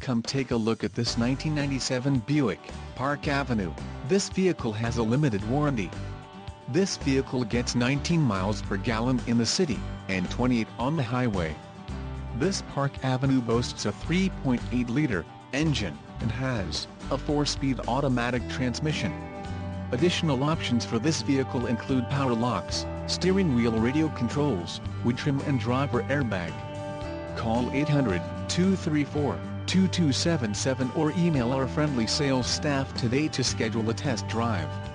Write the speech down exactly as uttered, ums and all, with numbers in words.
Come take a look at this nineteen ninety-seven Buick, Park Avenue. This vehicle has a limited warranty. This vehicle gets nineteen miles per gallon in the city, and twenty-eight on the highway. This Park Avenue boasts a three point eight liter engine, and has a four-speed automatic transmission. Additional options for this vehicle include power locks, steering wheel radio controls, wood trim and driver airbag. Call eight hundred, two three four, two two seven seven or email our friendly sales staff today to schedule a test drive.